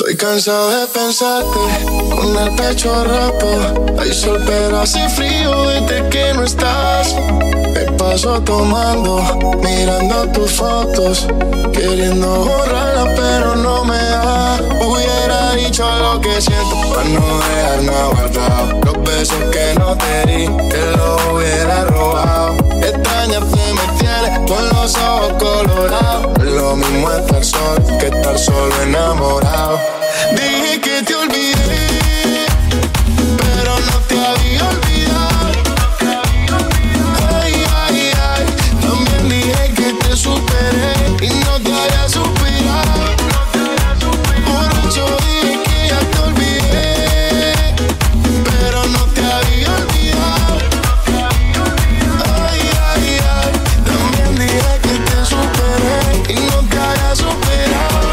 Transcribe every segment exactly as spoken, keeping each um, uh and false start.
Estoy cansado de pensarte con el pecho roto. Hay sol pero hace frío desde que no estás. Me paso tomando, mirando tus fotos, queriendo borrarlas pero no me da. Hubiera dicho lo que siento para no dejar nada guardado. Los besos que no te di, te los hubiera robado. Extrañarte me tienes con los ojos colorados. Lo mismo estar solo que estar solo enamorado. Dije que te olvidé, pero no te había olvidado. Ay, ay, ay. También dije que te superé y no te había superado. Borracho dije que ya te olvidé, pero no te había olvidado. Ay, ay, ay. También dije que te superé y no te había superado.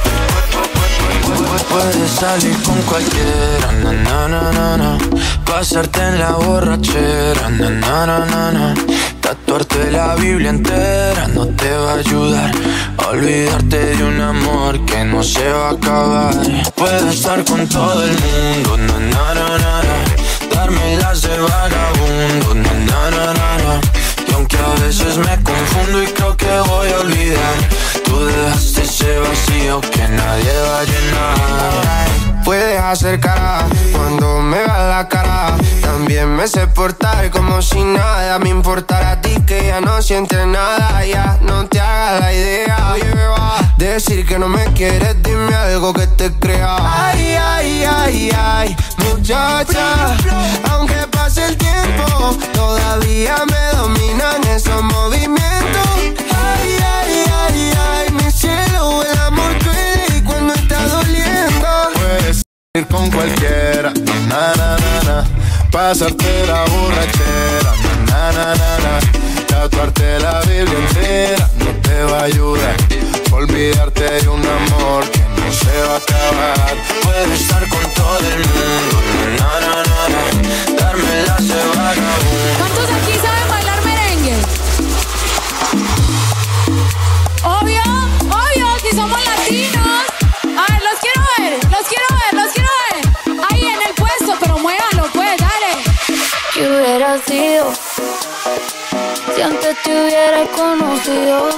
Puedes salir con cualquiera, na na na na na. Pasarte en la borrachera, na na na na na. Tatuarte la Biblia entera no te va a ayudar a olvidarte de un amor que no se va a acabar. Puedes estar con todo el mundo, na na na na na. Darme las de vagabundo, na na na na na. Y aunque a veces me confundo y creo que voy a olvidar, tú dejaste ese vacío que nadie va a llenar. Puedes hacer cara cuando me veas la cara. También me sé portar como si nada me importara a ti, que ya no sientes nada. Ya no te hagas la idea. Oye, beba, decir que no me quieres, dime algo que te crea. Ay, ay, ay, ay, muchacha, aunque pase el tiempo, todavía me dominan esos movimientos. Ay, ay, ay, ay, mi cielo, el amor duele y cuando está doliendo. Puedes ir con cualquiera, na na na na. Pasarte la borrachera, na na na na. Tatuarte la Biblia entera no te va a ayudar. Olvidarte de un amor que no se va a acabar. Puedes estar con todo el mundo, na na na na. Darme la de vagabundo. ¿Cuántos aquí saben bailar merengue? Obvio, obvio, si somos latinos. A ver, los quiero ver, los quiero ver, los quiero ver. Ahí en el puesto, pero muévanlo, pues, dale. ¿Qué hubiera sido si antes te hubiera conocido?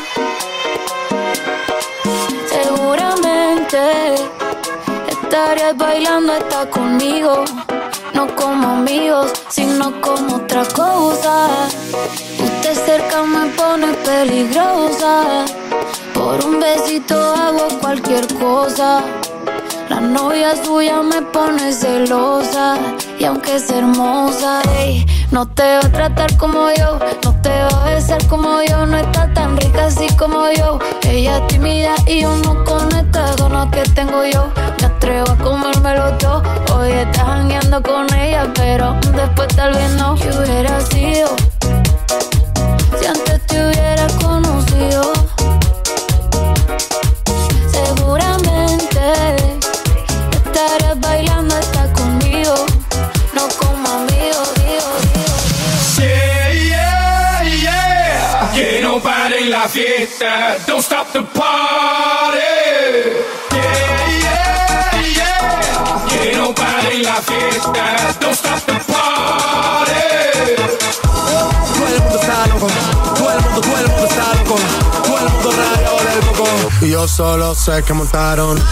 Seguramente estarías bailando hasta conmigo. No como amigos, sino como otra cosa. Usted cerca me pone peligrosa. Por un besito hago cualquier cosa. La novia suya me pone celosa. Y aunque es hermosa, ey, no te va a tratar como yo, no te va a besar como yo, no está tan rica así como yo. Ella es tímida y yo no conecto con lo que tengo yo. Me atrevo a comérmelo todo. Hoy estás jangueando con ella, pero después tal vez no. ¿Qué hubiera sido si antes te hubiera conocido? Seguramente estarías bailando hasta conmigo. No como amigo, digo, digo. Yeah, yeah, yeah. Que no pare la fiesta. Don't stop the party. Yeah, yeah, yeah. Que no pare la fiesta. Don't stop the party. Todo el mundo está loco. Todo el mundo, todo el mundo está loco. Todo el mundo rayado del coco. Y yo solo sé que montaron.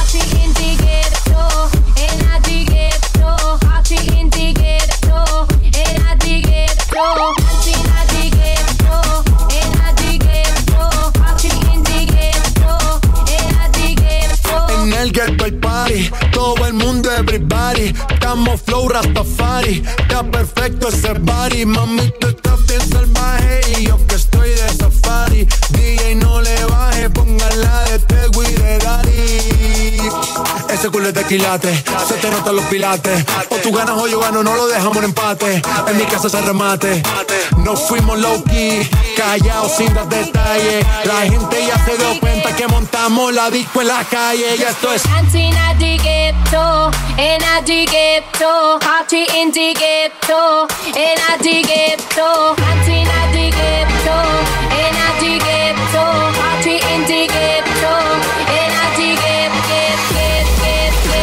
En el ghetto hay party, todo el mundo everybody. Estamos flow Rastafari, está perfecto ese body. Mami, tú estás bien salvaje y yo que estoy de safari. D J no le baje, póngala de Tego y de Daddy. Ese culo es de quilate, se te notan los pilates. O tú ganas o yo gano, no lo dejamos en empate. En mi casa se remate. No fuimos low key, callados sin dar detalles. La gente ya se dio cuenta que montamos la disco en la calle. Y esto es Antina di ghetto, ena di ghetto, party in di ghetto, ena di ghetto. Antina di ghetto, ena di ghetto, party in di ghetto, ena di ghetto, ghetto, ghetto, ghetto.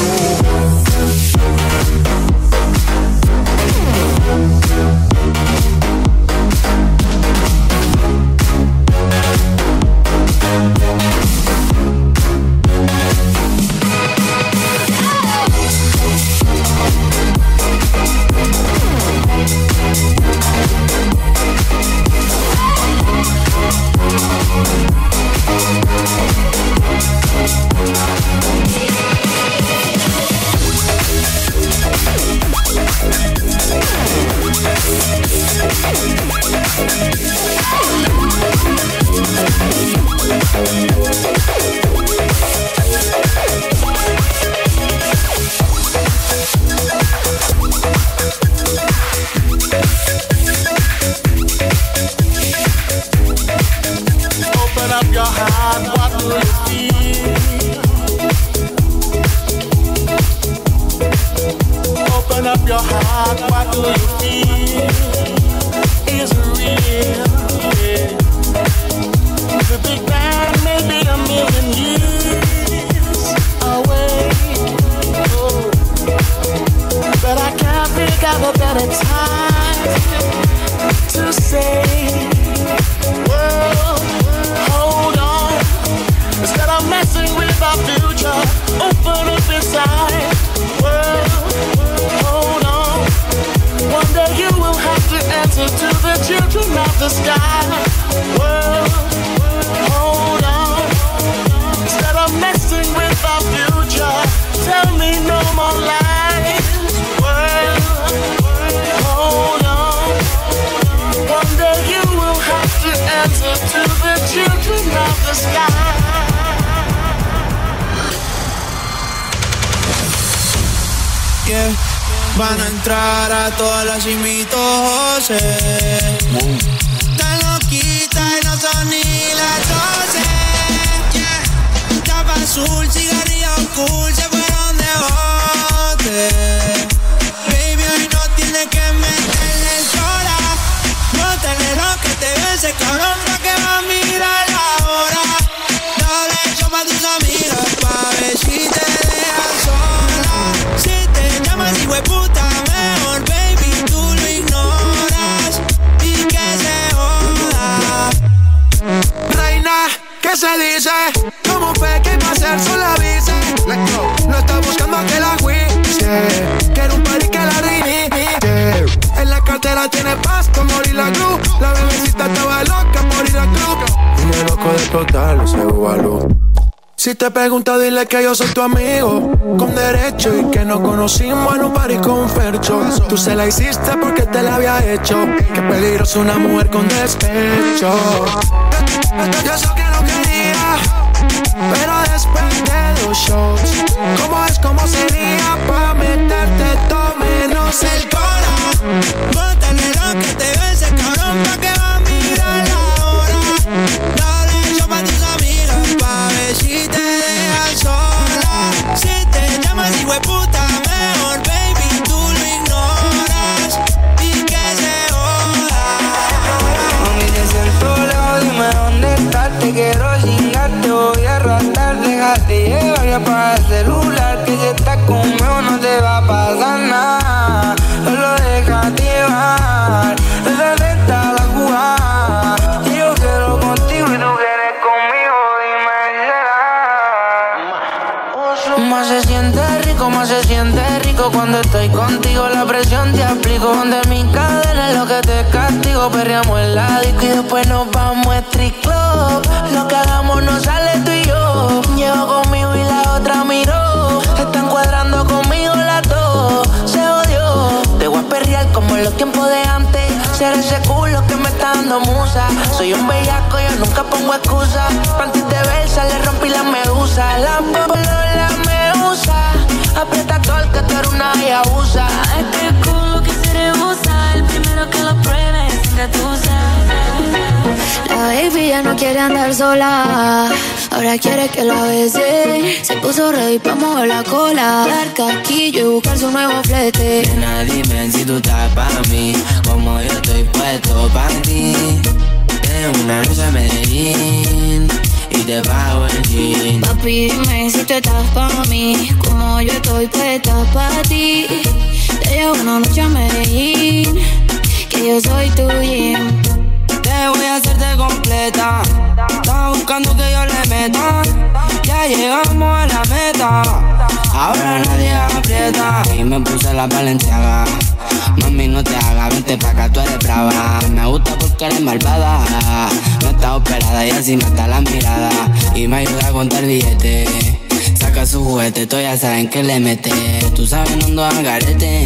Van a entrar a todas las invitoses. Tan loquita y no son ni las doce. Yeah. Tapa azul, cigarrillo cool, se fueron de bote. Baby, hoy no tiene que meterle sola. No te lo que te ve ese cabrón, pa' que va a mirar la hora. Dale hecho pa' tus amigas, pa' ver si te dejan sola. Si te llamas hijo de puta, mejor baby, tú lo ignoras y que se joda. Reina, ¿qué se dice? ¿Cómo fue que iba a ser sola vice? No está buscando que la juicie, quiero un party que la reinicie. En la cartera tiene pasto, morir la cruz. La bebecita estaba loca, morir la cruz. Vine loco de explotarle ese bubalú. Si te pregunta, dile que yo soy tu amigo con derecho y que nos conocimos en un party con Fercho. Tú se la hiciste porque te la había hecho. Qué peligroso una mujer con despecho. Yo sé que no quería, pero después de dos shows, ¿cómo es, cómo sería pa' meterte todo menos el cora? Bótale lo que te ve ese cabrón, pa' que va a mirar la hora. Dale yo pa' tus amigas, pa' ver si te dejan sola. Si te llamas hijo de puta, mejor baby, tú lo ignoras y que se joda. Mami, te siento lejos, dime dónde estás. Te quiero chingar, te voy a arrastrar. Déjate llevar y apaga el celular, que si estás conmigo no te va a pasar nada. Solo déjate llevar, esa está la jugada. Y yo quiero contigo y tú quieres conmigo, dime si será. Más se siente rico, más se siente rico cuando estoy contigo. La presión te aplico, donde mi cadena es lo que te castigo. Perreamos en la disco y después nos vamos a street club. Lo que hagamos no sale tú y yo. Llevo conmigo y la otra miró. Están cuadrando conmigo las dos. Se odió. Te voy a perrear como en los tiempos de antes. Ser ese culo que me está dando musa. Soy un bellaco, yo nunca pongo excusa. Panty de versa, le rompí la medusa. La polola me usa. Aprieta todo que tú eres una yabusa. Este culo que se rehusa, el primero que lo pruebe sin gatusa. La baby ya no quiere andar sola, ahora quiere que la bese. Se puso ready pa' mover la cola, dar casquillo y buscar su nuevo flete. Nena, dime si tú estás pa' mí, como yo estoy puesto pa' ti. Tengo una luz a Medellín y y te pago el jean. Papi, dime si tú estás pa' mí, como yo estoy puesta pa' ti. Te llevo una noche a Medellín, que yo soy tu jean. Te voy a hacerte completa. Estaba buscando que yo le meta. Ya llegamos a la meta. Ahora nadie aprieta. Y me puse la Balenciaga. Mami, no te hagas, vente pa' acá, tú eres brava. Me gusta porque eres malvada. No está operada y así mata la mirada. Y me ayuda a contar billetes. Saca su juguete, tú ya saben que le mete. Tú sabes, no ando al garete.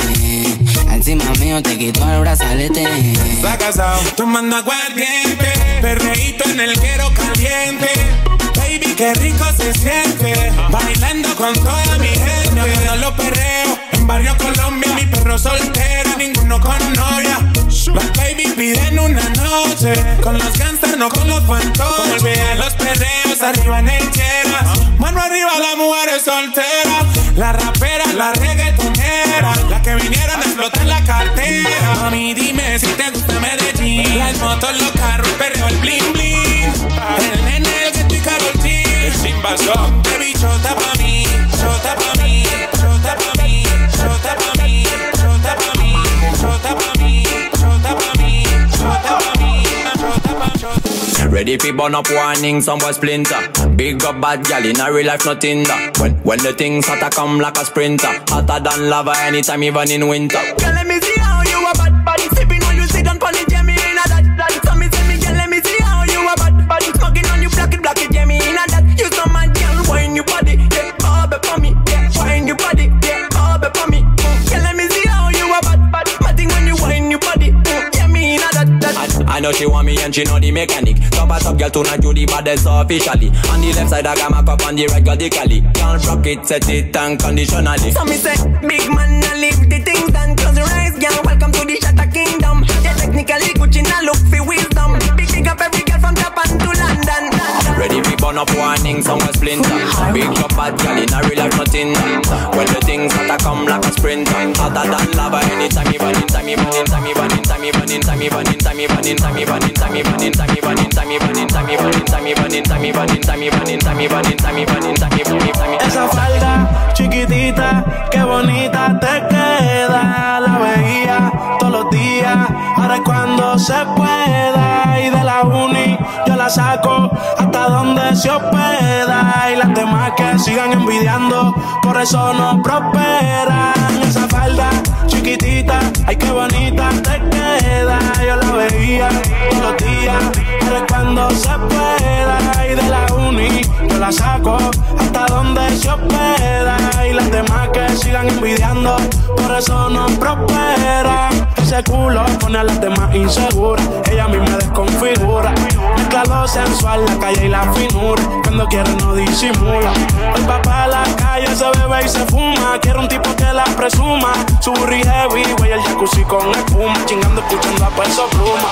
Encima mío te quito el brazalete. Está casado, tomando aguardiente. Perreíto en el quero caliente. Baby, qué rico se siente. Bailando con toda mi gente. No lo perreo. En Barrio Colombia, mi perro soltero. Ninguno con novia. Las baby piden una noche. Con los gangsters, no con los fantoches. Como olvidar los perreos, arriba en el cheras. Mano arriba, las mujeres solteras. La rapera, la reggaetonera. La que vinieron a explotar la cartera. Mami, dime si te gusta Medellín. Las motos, los carros, el perreo, el bling bling. El nene, el Gueto y Karol G. Sin basón, de bichota pa' mí. Chota pa' mí, chota pa' mí. Chota pa' mí, chota pa' mí. Chota pa' mí, chota pa' mí. Chota pa' mí, chota pa' chota. Ready fi burn up warning, some boy splinter. Big up bad gal in a real life nothing that. When when the things hotter come like a sprinter. Hotter than lava anytime even in winter. Girl, let me see how you a bad body. Sipping on you sit on pon it, yeah, me in a that that. So me say me, girl, let me see how you a bad body. Smoking on you, block it, block it, yeah, me in a that. You so mad, girl, wine your body, yeah, oh, be for me, yeah, wine your body, yeah, oh, be for me. Girl, let me see how you a bad body. Matting when you wine your body, yeah, me in a that that. I, I know she want me and she know the mechanic. Top a top girl tonight you the baddest officially. On the left side I got my cup, on the right got the cali. Can't rock it, set it unconditionally. So me say, big man, I leave the things done. Close your eyes, girl, welcome to the Shatta Kingdom. Yeah, technically Gucci now look for wisdom. Big big up every girl from Japan to London. Ready fi burn up warning, some boy splinter. Big up bad gal in a real life nothing that. When the things hotter come like a sprinter. Hotter than lava anytime even in time even in time even in time even in time even in time even in time even in time even in time even in time even in time even in time even in time even in time even in time even in time even in time even in time. Esa falda chiquitita, qué bonita te queda. La veía todos los días, ahora es cuando se pueda. Y de la uni yo la saco hasta donde se hospeda. Y las demás que sigan envidiando, por eso no prosperan. Esa falda chiquitita, ay qué bonita te queda. Yo la veía todos los días, ahora es cuando se pueda. Y de la uni yo la saco hasta donde se hospeda. Y las demás que sigan envidiando, por eso no prosperan. Ese culo pone a las demás inseguras, ella a mí me desconfigura. Mezcla lo sensual, la calle y la finura, cuando quiere no disimula. El papá de la calle se bebe y se fuma, quiere un tipo que la presuma. Su burri heavy, güey, el jacuzzi con espuma, chingando escuchando a Peso Pluma.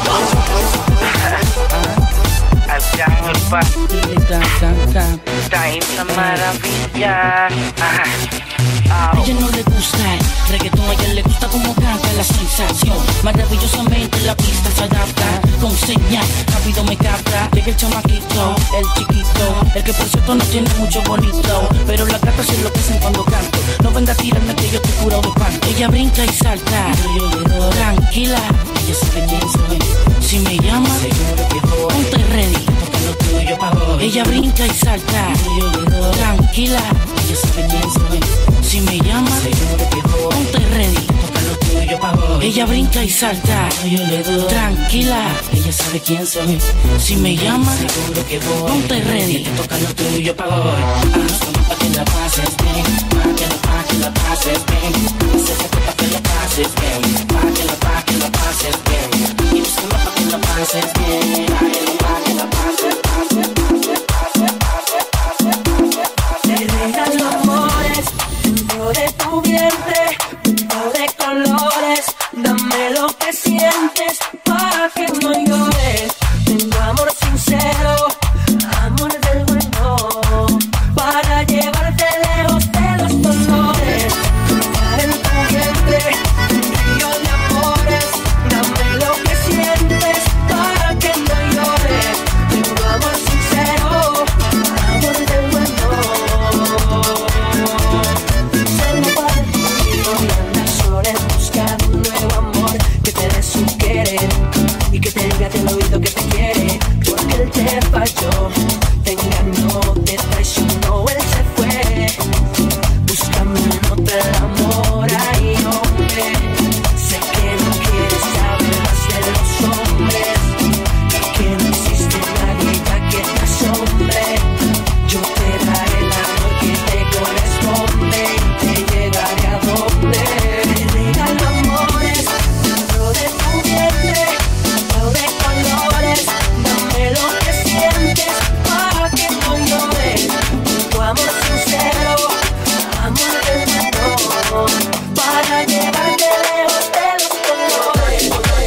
Al Alfa, está esa maravilla. A ella no le gusta el reggaetón, a ella le gusta como canta la sensación. Maravillosamente la pista se adapta, con señal, rápido me capta. Llega el chamaquito, el chiquito, el que por cierto no tiene mucho bonito, pero las gatas se enloquecen cuando canto. No venga a tirarme que yo estoy curado de panto. Ella brinca y salta, yo le doy tranquila, ella sabe quién soy. Si me llama, seguro que voy. Ponte ready, toca lo tuyo pa' hoy. Ella brinca y salta, yo le doy tranquila, ella sabe quién soy. Si me llama, seguro que voy. Ponte ready, toca lo tuyo pa' hoy. Ella brinca y salta, yo le doy tranquila, ella sabe quién soy. Si me llama, seguro que voy. Ponte ready, toca lo tuyo pa' hoy. Ah, pa' que la pases bien, pa' que la, pa' que la pases bien. Acércate pa' que la pases bien, pa' que la, pa' que la pases bien. Y búscame pa' que la pases bien, pa' que la, pa' que la pases, pases, pases, pases, pases, pases, pases, pases. Te regalo amores dentro de tu vientre, lleno de colores. Dame lo que sientes para que no llores. Tengo amor sincero, amor del bueno, para llevarte lejos de los dolores. Estar en tu vientre, un río de amores. Dame lo que sientes para que no llores. Tengo amor sincero, del amor hay hombre. Sé que no quieres saber más de los hombres, que no existe nadie ya que te asombre. Yo te daré el amor que te corresponde y te llegaré a donde. Te regalo amores dentro de tu vientre, todo de colores. Dame lo que sientes para que no llores. Tu amor sincero, amor del mundo, para llevarte lejos de los colores.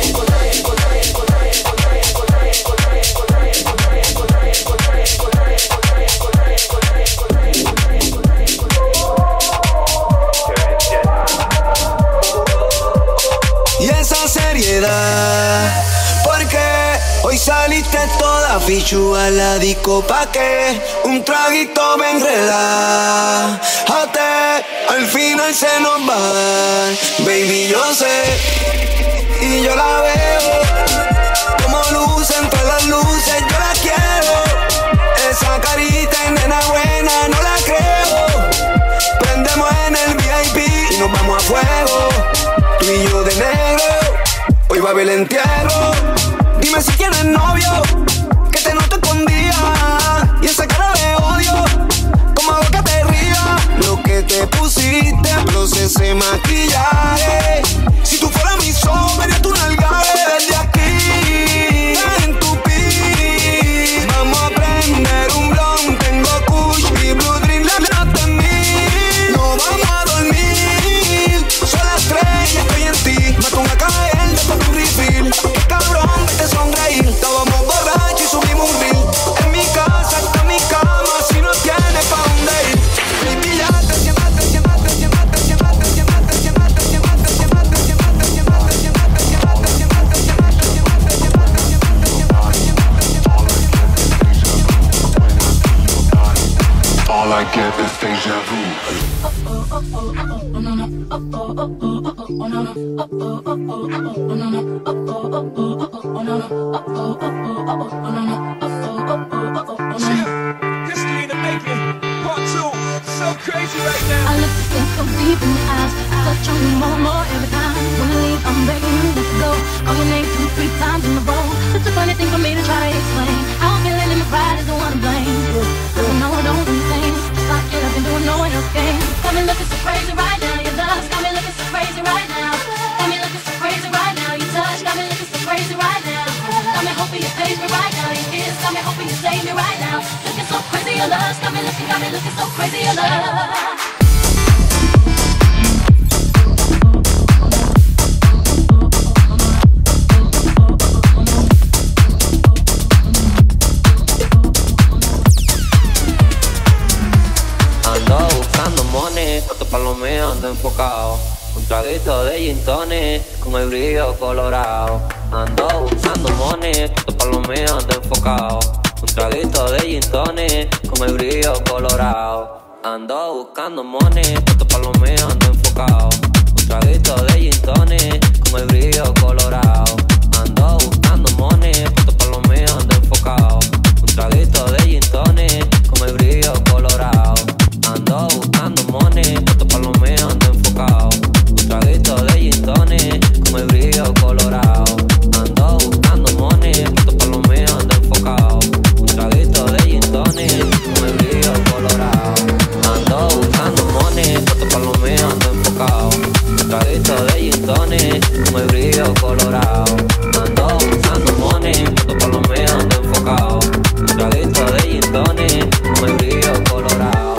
Y esa seriedad, porque hoy saliste toda fichu a la disco, pa' que un traguito me enredate. Al final se nos va a dar, baby, yo sé, y yo la veo, como lucen todas las luces, yo la quiero. Esa carita de nena buena, no la creo. Prendemos en el V I P y nos vamos a fuego. Tú y yo de negro, hoy va a haber el entierro. Dime si tienes novio, que te noto escondida, y esa cara de odio, como hago que te ría. Lo que te pusiste, procesé maquillaje. Si tú fueras mi sol, vería tu nalgaje desde aquí. En tu pi, vamos a prender un blond. Tengo Kush y Blue Dream, la de mí. No vamos a dormir, son las tres y estoy en ti. Me pongo a caer después de un refill. Qué cabrón verte sonreír. Estábamos borrachos y subimos un reel. En mi casa está mi cama, si no tienes pa' dónde ir. Baby, ya te siéntate, siéntate, siéntate, siéntate, siéntate, siéntate, siéntate, siéntate, siéntate, siéntate, siéntate, siéntate, siéntate, siéntate, siéntate, siéntate, siéntate. All I get is deja vu. History in the making, part two. So crazy right now. I look so, so deep in your eyes, touch on you more and more every time. When you leave, I'm begging you to go. Call your name two, three times in a row. It's a funny thing for me to try to explain. How I'm feeling and my pride is the one to blame. I know I don't do things like it, I've been doing no one else game. Got me looking so crazy right now, your love got me looking so crazy right now. Got me looking so crazy right now, your touch got me looking so crazy right now. Got me hoping you page me right now, your kiss got me hoping you save me right now. Looking so crazy, your love got me looking, got me looking so crazy, your love. Ando buscando money, esto pa' lo mío ando enfocado. Un traguito de gin tonic con el brillo colorado. Ando buscando money, esto pa' lo mío ando enfocado. Un traguito de gin tonic con el brillo colorado. Ando buscando money, esto pa' lo mío ando enfocado. Un traguito de gin tonic con el brillo colorado. Ando buscando money, esto pa' lo mío ando enfocado. Un traguito de gin tonic con el brillo colorado. Ando buscando money, esto pa' lo mío ando enfocado. Un traguito de gin tonic con el brillo colorado. Ando buscando money, esto pa' lo mío ando enfocado. Un traguito de gin tonic con el brillo colorado. Ando buscando money, esto pa' lo mío ando enfocado. Un traguito de gin tonic con el brillo colorado. Ando buscando money, esto pa' lo mío ando enfocado. Un traguito de gin tonic con el brillo colorado.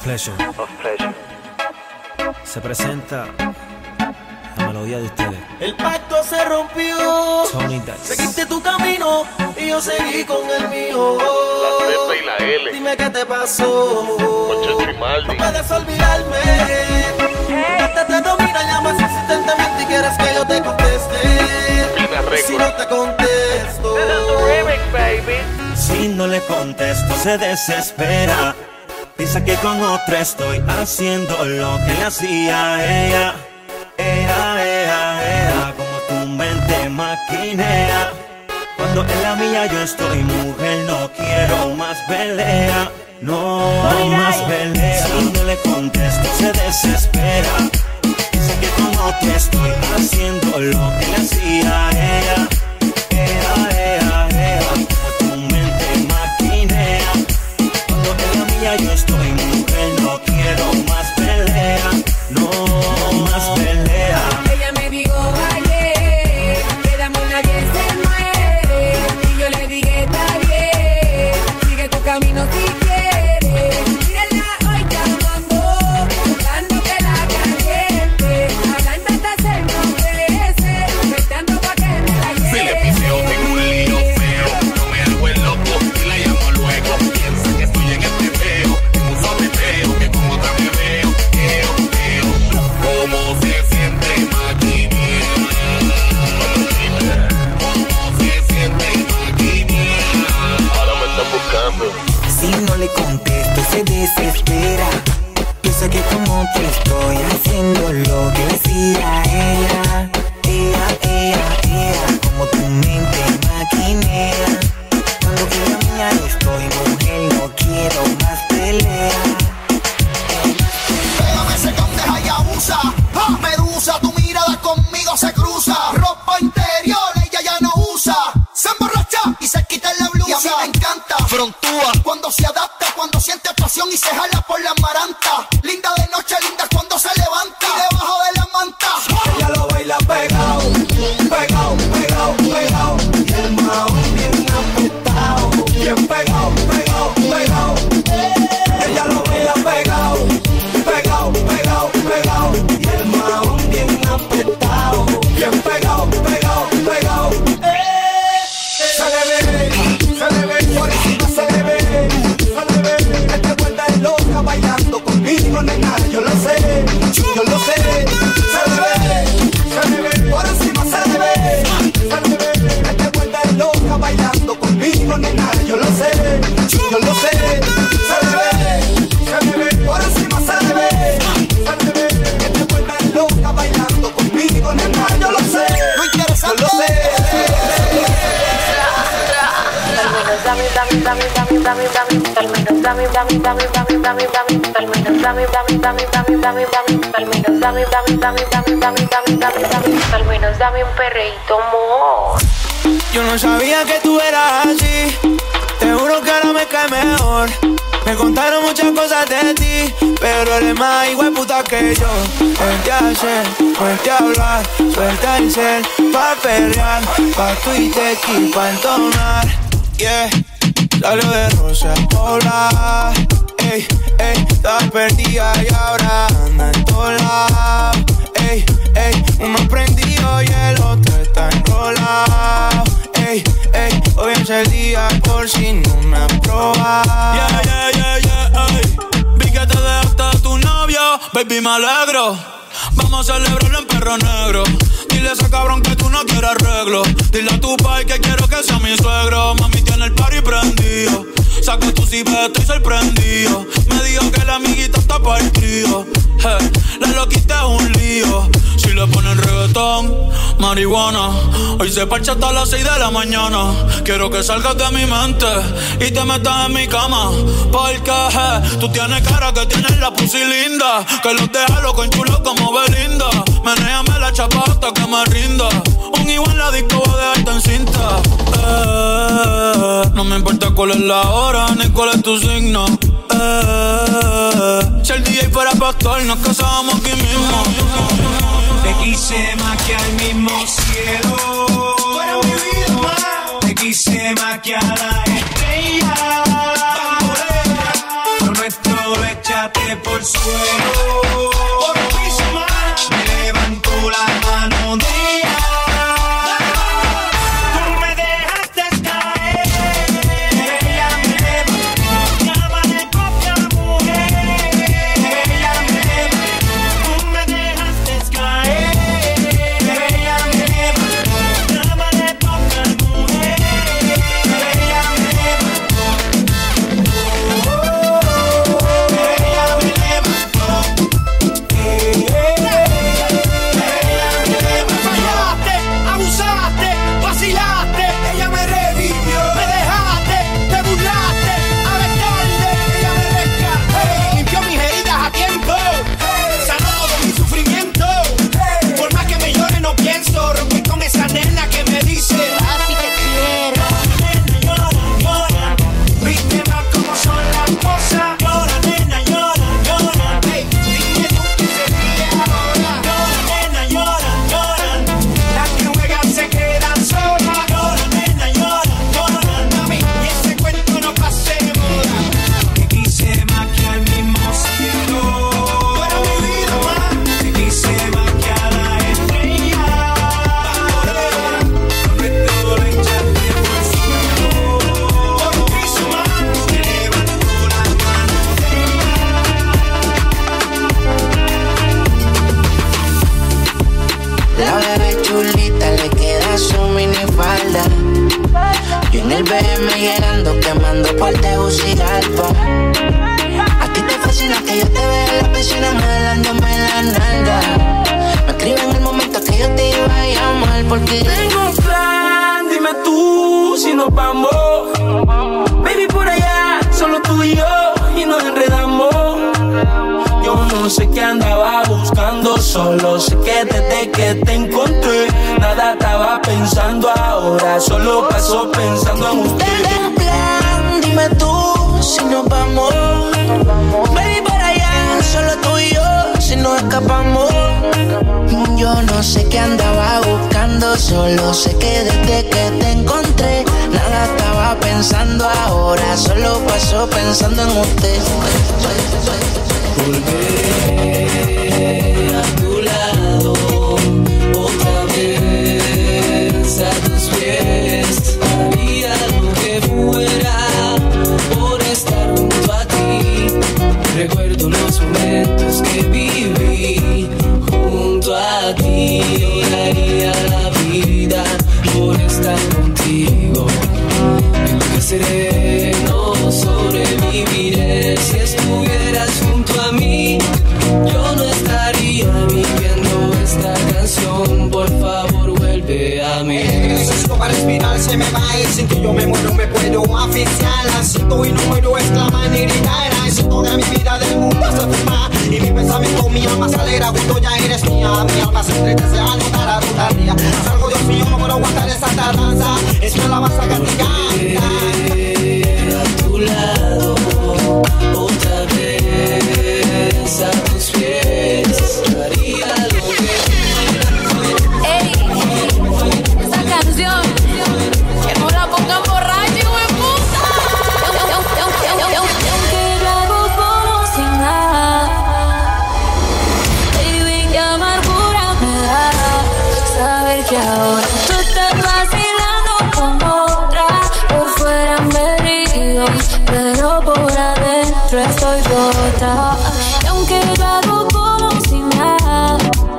Pleasure. Of pleasure. Se presenta la melodía de ustedes. El pacto se rompió. Tony Dice. Seguiste tu camino y yo seguí con el mío. La Z y la L. Dime qué te pasó. Concha Grimaldi. No puedes olvidarme. Este te domina, llamas insistentemente y quieres que yo te conteste. Si no te contesto. Si no le contesto se desespera. Piensa que con otra estoy haciendo lo que le hacía a ella. Ea, ea, ea, como tu mente maquinea. Cuando en la mía yo estoy, mujer, no quiero más pelea. No, más pelea. Si no le contesto se desespera. Piensa que con otra estoy haciendo lo que le hacía a ella. Ea, ea, ea, como tu mente maquinea. Cuando en la mía yo estoy, mujer, no quiero más pelea. No, más pelea. Ella me dijo ayer, quedamos nadie se muere. Y yo le dije está bien, sigue tu camino si quieres. Mírala hoy llamando, buscando que la caliente. Hablando hasta se enloquece, pensando pa' que me la lleve. Si le piseo tengo un lío feo, no me hago el loco y la llamo luego. Piensa que estoy en este peo, en un sobreteo, que con otra me veo. Eo, eo, cómo se siente maquinea. Cómo se siente maquinea. Ahora me están buscando. Si no le contesto se desespera. Piensa que como te estoy haciendo lo que le hacía a ella. Ea, ea, ea, como tu mente maquinea. Cuando en la mía estoy, mujer, no quiero más pelea. Pégame ese con deja y abusa. ¡Ah! Medusa, tu mirada conmigo se cruza. Ropa interior ella ya no usa. Se emborracha y se quita la blusa. Y a mí me encanta frontúa cuando se adapta, cuando siente pasión y se jala por la maranta. Linda de noche, linda cuando se levanta. Y debajo de la manta ella lo baila pegado, pegado, pegado, pegado. Y el maón bien apretado, bien pegado, pegado, pegado. Ella lo baila pegado, pegado, pegado, pegado. Y el maón bien apretado, bien pegado, pegado, pegado. Se le ve, se le ve, por encima se le ve, se le ve. Esta vuelta es loca bailando conmigo, nena, yo lo sé, yo lo sé. Se le ve, se le ve, por encima se le ve, se le ve. Esta vuelta es loca bailando conmigo, nena, yo lo sé, yo lo sé. Se le ve, se le ve, por encima se le ve, se le ve. Esta vuelta es loca bailando conmigo, nena, yo lo sé, yo lo sé. Dame, dame, dame, dame, dame, dame, al menos dame, dame, dame, dame, dame, dame, al menos dame, dame, dame, dame, dame, dame, al menos dame, dame, dame, dame, dame, dame, dame, dame, al menos dame un perreíto more. Yo no sabía que tú eras así, te juro que ahora me cae mejor. Me contaron muchas cosas de ti, pero eres más igual puta que yo. Vente a hacer, vente a hablar, suelta el cel, pa' perrear, pa' Twitter y pa' entonar. Yeah, salió de Rosa Polar. Ey, ey, estaba perdida y ahora anda en todos lados. Ey, ey, uno prendido y el otro está enrolado. Ey, ey, hoy es el día por si no me has probado. Yeah, yeah, yeah, yeah, ey. Vi que te dejaste a tu novio, baby, me alegro. Vamos a celebrarlo en perro negro. Dile a ese cabrón que tú no quieres arreglo. Dile a tu pai que quiero que sea mi suegro. Mami tiene el party prendido. Saco tu cipeta, estoy sorprendido. Me dijo que la amiguita está para el trío. Hey, la loquita es un lío. Si le ponen reggaetón, marihuana. Hoy se parcha hasta las seis de la mañana. Quiero que salgas de mi mente y te metas en mi cama. Porque hey, tú tienes cara que tienes la pussy linda. Que los deja loco en chulo como Belinda. Menéame la chapa hasta que me rinda. Un igual en la disco voy a dejarte en cinta. Eh, no me importa cuál es la hora ni cuál es tu signo. Eh, si el D J fuera pastor nos casábamos aquí mismo. Te quise más que al mismo cielo. Tú eres mi vida más. Te quise más que a la estrella. Lo nuestro lo echaste el suelo. Por un piso más me levanto la mano de ella. Tú me dejaste caer. Ella me levantó. Llama de propia mujer. Ella me levantó. Tú me dejaste caer. Ella me levantó. Llama de propia mujer. Ella me levantó. Fallaste, abusaste, vacilaste, ella me revivió. Me dejaste, te burlaste, ahora es tarde, ella me rescató. Limpió mis heridas a tiempo, sanó todo mi sufrimiento. Por más que me llore no pienso, rompí con esa nena que me dice así te quiero. Nena, llora, llora, viste más cómo son las cosas. Llora, nena, llora, llora, hey, dime tú qué sería ahora. Llora, nena, llora, llora, las que juegan se quedan solas. Llora, nena, llora, llora, mami, y ese cuento no pase de moda. Te quise más que al mismo cielo. Tú eras mi vida más. Te quise más que a la estrella. Donde todo lo echaste por suelo. Por un piso más me levantó la mano de ella. La bebé chulita le queda su minifalda. Yo en el B M llegando, quemando por Tegucigalpa. A ti te fascina que yo te vea en la piscina modelándome la nalga. Me escribe en el momento que yo te iba a llamar porque Tengo un plan, dime tú si nos vamos. Baby, por allá, solo tú y yo, y nos enredamos. Yo no sé qué andaba buscando, solo sé que desde que te encontré nada estaba pensando ahora, solo paso pensando en usted. tengo un plan, dime tú si nos vamos. Baby, por allá, solo tú y yo, si nos escapamos. Yo no sé qué andaba buscando, solo sé que desde que te encontré nada estaba pensando ahora, solo paso pensando en usted. Volveré a tu lado, otra vez a tus pies. Haría lo que fuera por estar junto a ti. Recuerdo los momentos que viví junto a ti. Yo daría la vida por estar contigo. Enloqueceré, no sobreviviré. Si estuvieras junto a mí, yo no estaría viviendo esta canción. Por favor, vuelve a mí. Necesito para respirar, se me va a ir. Sin que yo me muero, me puedo asfixiar. La siento y no muero, exclaman y gritar. Si toda mi vida del mundo se fuma y mi pensamiento, mi alma se alegra cuando ya eres mía. Mi alma se entristece al notar a tu tardía. Salgo, Dios mío, no puedo aguantar esa tardanza. Es mi alabanza que te canta. A tu lado, otra vez a tus pies. Haría lo que Ey, esa canción, que no la pongan borracha, hijo de puta. Y aunque la hago como sin nada, baby, qué amargura me da saber que ahora tú estás vacilando con otra. Por fuera me río, pero por adentro estoy rota. Y aunque lo hago como sin nada,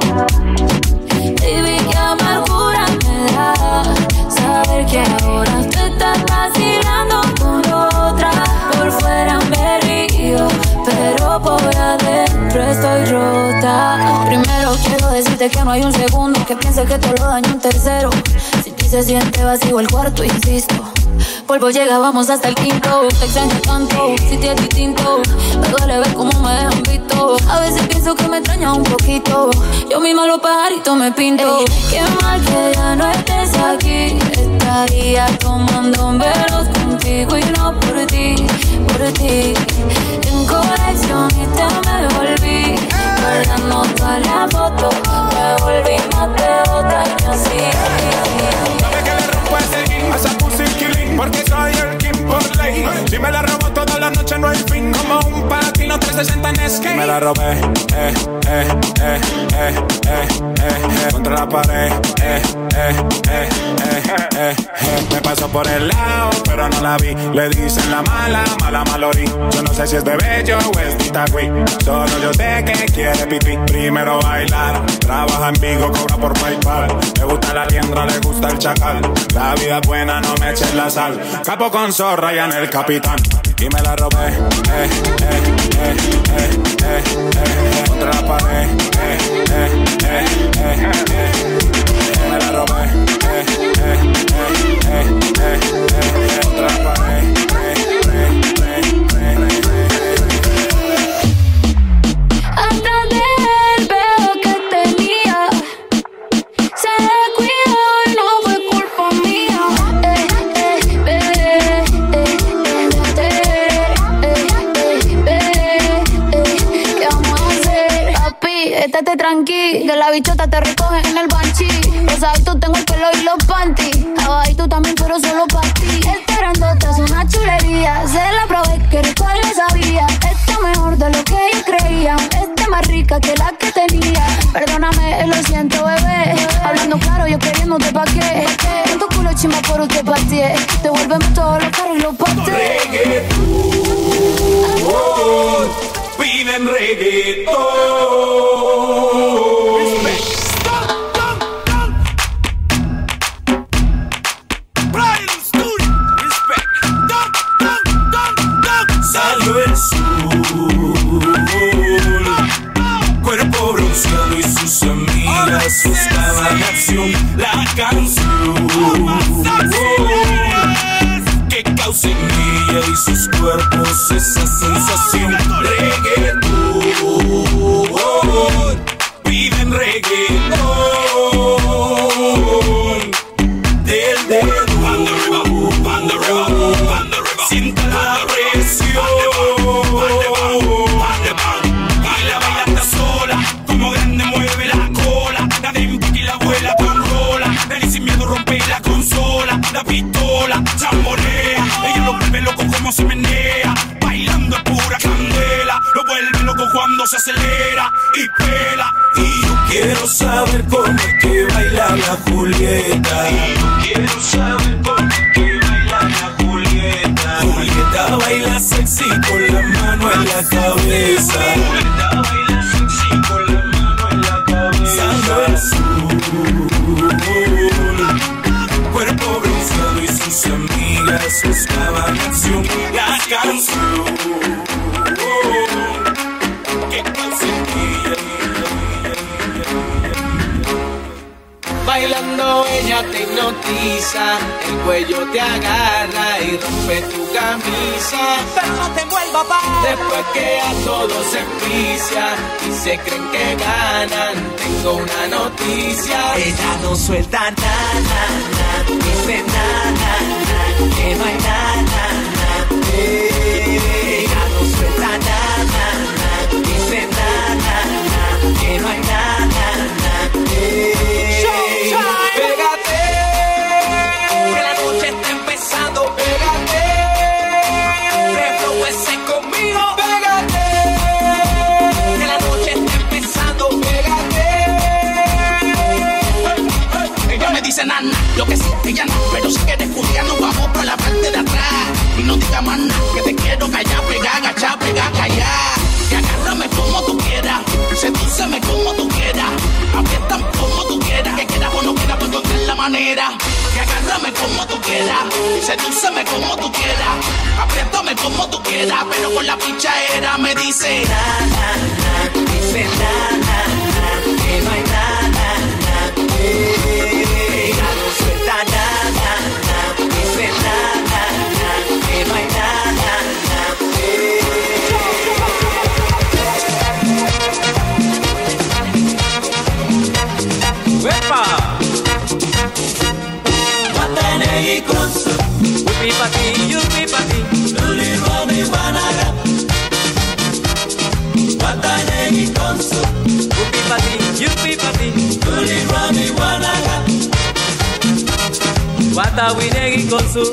baby, qué amargura me da saber que ahora tú estás vacilando con otra. Por fuera me río, pero por adentro estoy rota. Primero quiero decirte que no hay un segundo que piense que te lo daño un tercero. Si ti se siente vacío el cuarto, insisto, polvo llega, vamos hasta el quinto. Te extraño tanto, si te es distinto. Me duele ver cómo me dejan visto. A veces pienso que me extraña un poquito. Yo misma los pajaritos me pinto. Ey, qué mal que ya no estés aquí. Estaría tomando velos contigo y no por ti, por ti. En coleccionista me volví, guardando todas las fotos. Me volví más de otra y así. Dame que le rompo ese king, a esa pussy killing, porque soy el king por ley. Si me la robo toda la noche no hay fin, como un palatino trescientos sesenta en y me la robé, eh, eh, eh, eh, eh, eh, contra la pared, eh, eh, eh, eh, eh, eh. Me pasó por el lado, pero no la vi. Le dicen la mala, mala malorí. Yo no sé si es de bello o es Titagüí. Solo yo sé que quiere pipí. Primero bailar, trabaja en Vigo, cobra por PayPal. Le gusta la liendra, le gusta el chacal. La vida es buena, no me eches la sal. Capo con zorra y en el capitán. Y me la robé, eh, eh, eh, eh, eh, eh, contra la pared, eh, eh, eh, eh, eh. Y me la robé, eh, eh, eh, eh, eh, eh, contra la pared, eh, eh, eh, eh, eh. Atrás de él veo que tenía, se descuidó y no fue culpa mía. Eh, eh, bebé, eh, eh, déjate, eh, eh, bebé, eh, ¿qué vamos a hacer? Papi, estate tranqui, que la bichota te recoge en el banchi. Rosadito tengo el pelo y los panties, abajito también pero solo para ti. Esperándote es una chulería, se la probé que rico le sabía. Está mejor de lo que yo creía, está más rica que la que tenía. Perdóname, lo siento bebé, hablando claro yo queriéndote pa' qué. En tu culo chimba por usted pateé, devuélveme todos los carros y los pateé. Reggaetón, piden reggaetón. Salió el sol, cuerpo bronceado y sus amigas buscaban acción. La canción que causa en ella y sus cuerpos esa sensación. Reggaetón, piden reggaetón del dedo. Sienta la presión. Baila, baila hasta sola. Como grande mueve la cola. La de y la abuela con rola. Ven y sin miedo rompe la consola. La pistola chambolea. Ella lo vuelve loco como se menea. Bailando es pura candela. Lo vuelve loco cuando se acelera y pela. Y yo quiero saber cómo es que baila la Julieta. Y yo quiero saber cómo es que baila la Julieta. Julieta baila sexy con la mano en la cabeza. Julieta baila sexy con la mano en la cabeza. Salió el sol, cuerpo bronceado y sus amigas buscaban acción. La canción que causa en ella. Bailando ella te hipnotiza, el cuello te agarra y rompe tu camisa. Pero no te vuelvas pa. Después que a todos se envicia y se creen que ganan, tengo una noticia. Ella no suelta nada, na, dice nada, na, que no hay nada, na, eh. Ella no suelta nada, na, dice nada, na, que no hay nada, na, eh. Pégate, que la noche está empezando. Pégate, reflúese conmigo. Pégate, que la noche está empezando. Pégate. Hey, hey. Ella me dice nana, yo que sí, ella no, pero si quieres nos vamos por la parte de atrás. Y no diga más nada, que te quiero callar, pegar, agachar, pegar, callar. Y agárrame como tú quieras, sedúceme como tú quieras, apriétame como tú quieras, que quieras o no quieras, pues encontrar la manera. Y agárrame como tú quieras, sedúceme como tú quieras, apriétame como tú quieras, pero con la pichadera me dice na, na, na, dice na, na, na, que no hay nada, na, eh, ya no suelta nada, na, dice na, na, na, que no hay nada, na, eh. ¡Epa! Guatanegui con su Yupi pa' ti, yupi pa' ti Luli, Romy, Guanaga Guatanegui con su Yupi pa' ti, yupi pa' ti Luli, Romy, Guanaga Guatawinegui con su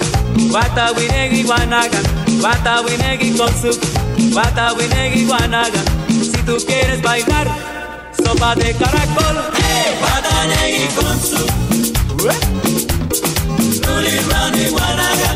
Guatawinegui, Guanaga Guatawinegui con su Guatawinegui, Guanaga tú quieres bailar, sopa de caracol. Hey, Guadalegui con su Rolly, Ronnie, Guanaga.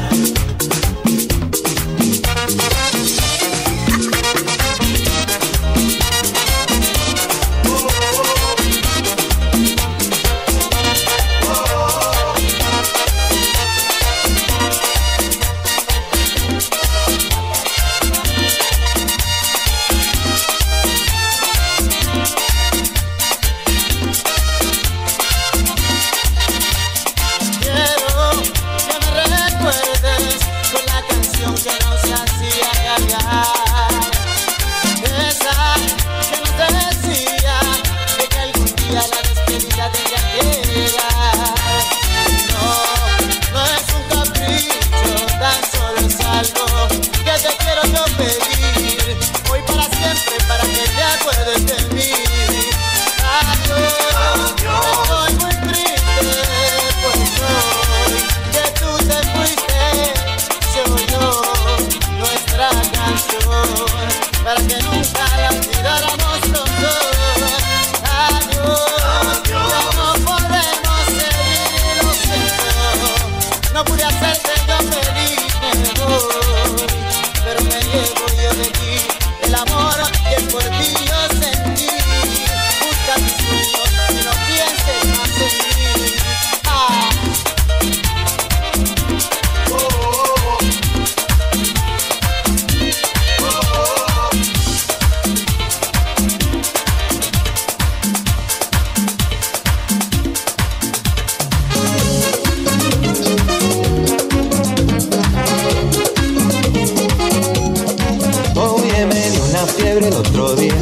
El otro día,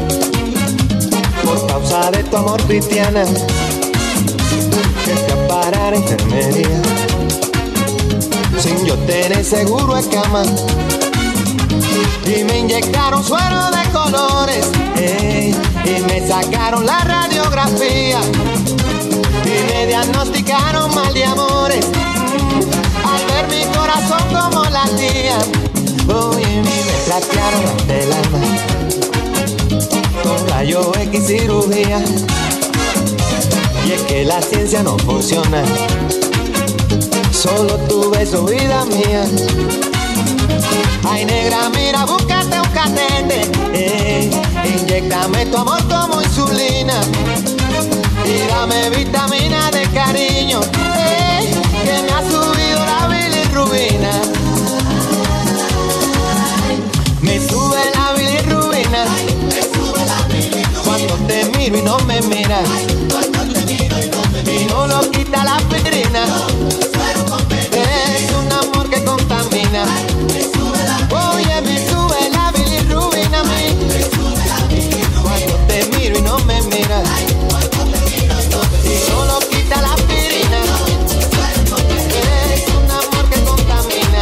por causa de tu amor cristiana, que escapara a enfermería, sin yo tener seguro de cama, y me inyectaron suero de colores, ey, y me sacaron la radiografía, y me diagnosticaron mal de amores, al ver mi corazón como latía. Hoy en mí me platearon hasta el alma con rayo X cirugía. Y es que la ciencia no funciona, solo tu beso, vida mía. Ay negra, mira, búscate un catete, eh, inyéctame tu amor como insulina y dame vitamina de cariño, eh, que me ha subido la bilirrubina. Me sube la bilirrubina cuando te miro y no me miras, y no lo quita la aspirina, es un amor que contamina. Oye, me sube la bilirrubina a mí cuando te miro y no me miras, y no lo quita la aspirina, es un amor que contamina.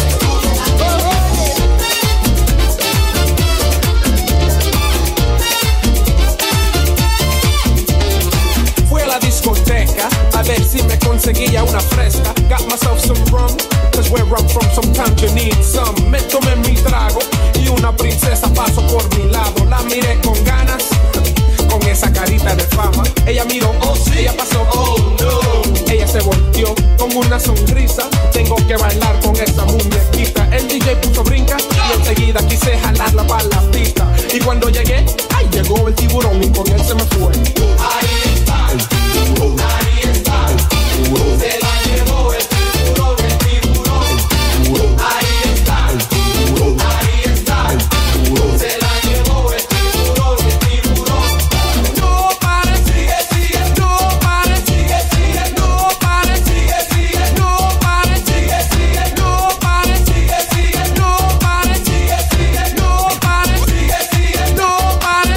Discoteca, a ver si me conseguía una fresca. Got myself some rum, cause where I'm from sometimes you need some. Me tomé mi trago y una princesa pasó por mi lado. La miré con ganas, con esa carita de fama. Ella miró, oh sí, ella pasó, oh no. Ella se volteó con una sonrisa. Tengo que bailar con esa muñequita. El D J puso brinca y enseguida quise jalarla para la pista. Y cuando llegué, ay, llegó el tiburón y con él se me fue. Ahí está el tiburón, ahí está el tiburón. Se la llevó el tiburón, el tiburón, el tiburón. Ahí está el tiburón, ahí está el tiburón. Se la llevó el tiburón, el tiburón. No pare, sigue, sigue, no pare, sigue, sigue, no pare, sigue, sigue, no pare, sigue, sigue, no pare, sigue, sigue, no pare, sigue, sigue, no pare, sigue, sigue, no pare.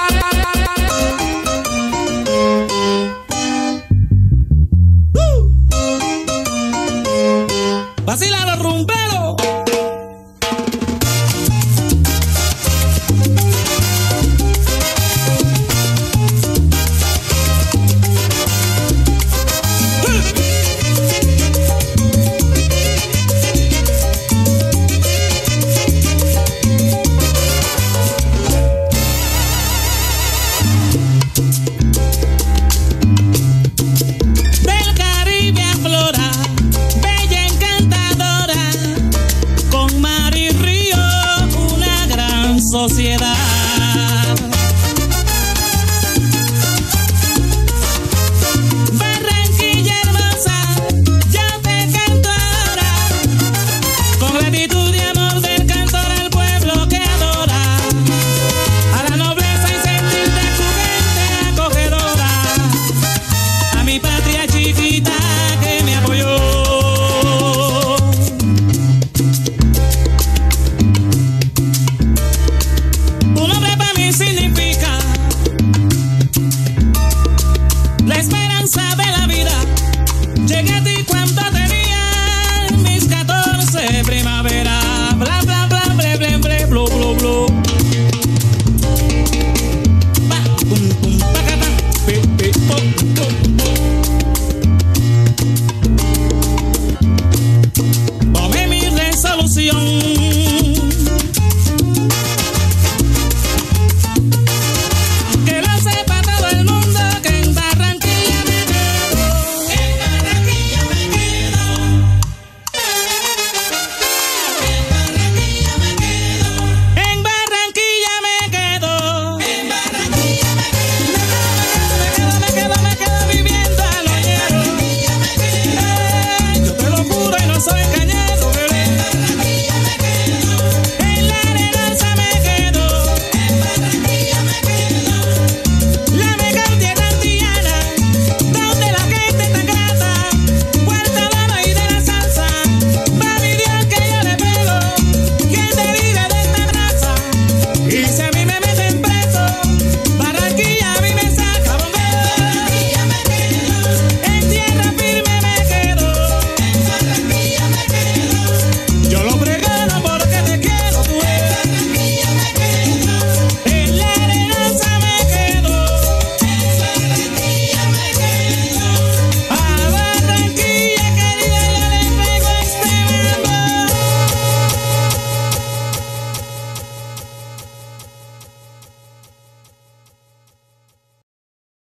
¡Vacila los rumberos! sociedad.